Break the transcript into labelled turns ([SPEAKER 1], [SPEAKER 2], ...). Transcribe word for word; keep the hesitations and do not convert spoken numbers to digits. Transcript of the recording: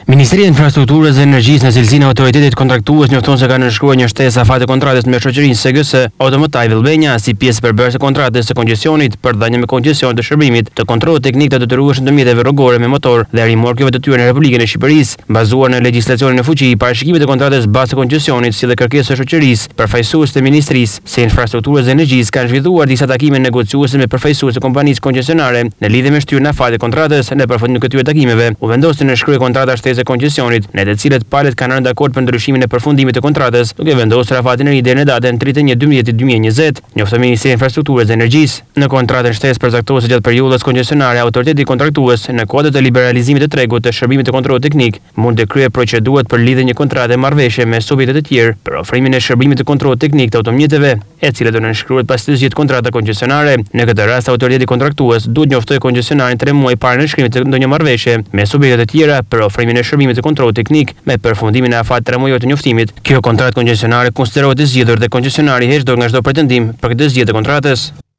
[SPEAKER 1] Ministria e Infrastrukturës dhe Energjisë në cilësinë e autoritetit kontraktues njofton se ka nënshkruar një shtesë afate kontratës me shoqërinë S G S Automotive Albania si pjesë përbërëse kontratës së koncesionit për dhënien me koncesion të shërbimit të kontrollit teknik të detyrueshëm të mjeteve rrugore me motor dhe rimorkjeve të tyre në Republikën e Shqipërisë, bazuar në legjislacionin në fuqi, parashikimet e kontratës bazë të koncesionit si dhe kërkesës së shoqërisë, përfaqësues të Ministrisë së Infrastrukturës dhe Energjisë kanë zhvilluar disa takime negociuese me përfaqësues të kompanisë koncesionare në lidhje me shtyrën e afatit kontratës. Në përfundim të këtyre takimeve, u vendosi në shkruaj kontrata shtesë koncesionit, në të cilët palët kanë rënë dakord për ndryshimin e përfundimit të kontratës, duke vendosur afatin e ri deri në datën tridhjetë e një dymbëdhjetë dy mijë e njëzet, njofton Ministria e Infrastrukturës dhe Energjisë. Në kontratën shtesë përcaktohet se gjatë periudhës koncesionare autoriteti kontraktues në kuadër të liberalizimit të tregut të shërbimit të kontrollit teknik mund të kryejë procedurat për lidhje një kontrate marrëveshje me subjekte të tjerë për ofrimin e shërbimit të kontrollit teknik të automjeteve, e cila do nënshkruhet pas të zgjidhjet kontrata koncesionare. Në këtë rast autoriteti kontraktues duhet njoftojë koncesionarin tre muaj para nënshkrimit të ndonjë marrëveshje me subjekte të tjera për ofrimin e shërbimit të kontrollit teknik me përfundimin e afatit tre muajor të njoftimit. Kjo kontratë koncesionare konsiderohet e zgjidhur dhe koncesionari heq dorë nga çdo pretendim për këtë zgjidhje të kontratës.